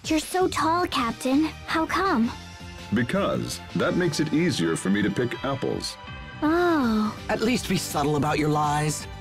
You're so tall, Captain. How come? Because that makes it easier for me to pick apples. Oh. At least be subtle about your lies.